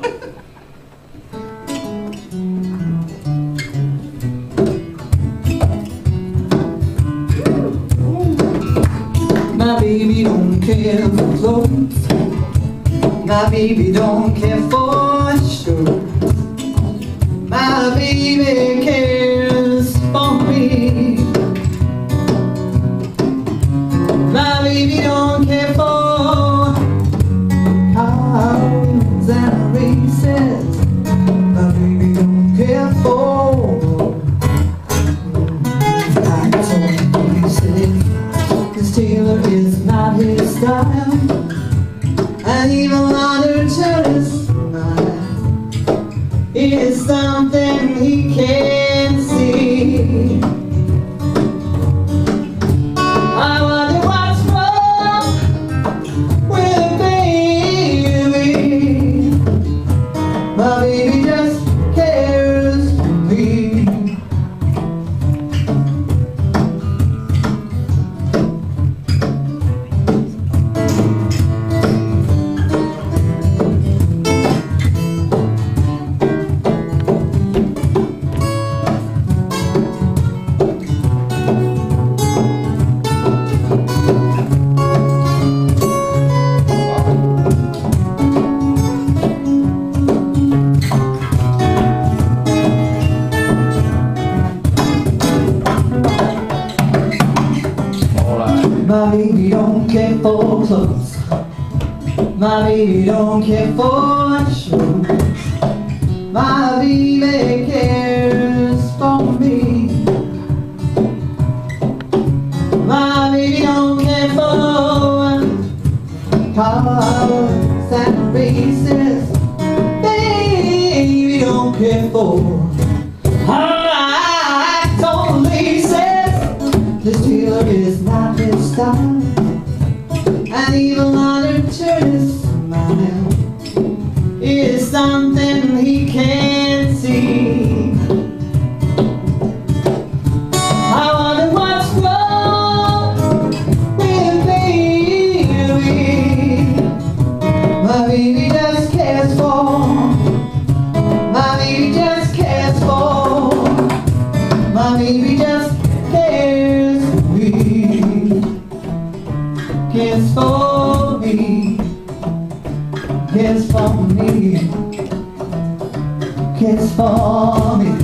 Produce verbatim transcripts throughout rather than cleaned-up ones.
My baby don't care for clothes. My baby don't care for shoes. My baby cares for me. My baby don't care for cars and races. My baby don't care for I told you, said, 'cause Taylor is not his style. And even honored to his smile is something he can't see. I wonder what's wrong with baby. My baby just cares for me. My baby don't care for clothes. My baby don't care for shoes. My baby cares for me. My baby don't care for cars and races. Baby don't care for high tone laces. This Taylor is not his style. And even honored to his smile is something he can't see. I wonder what's wrong with baby. My baby just cares for. My baby just cares for. My baby just cares for me. Cares for me. Cares for me. Cares for me.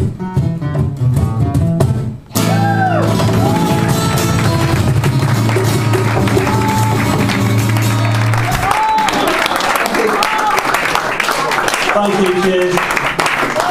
Thank you, cheers.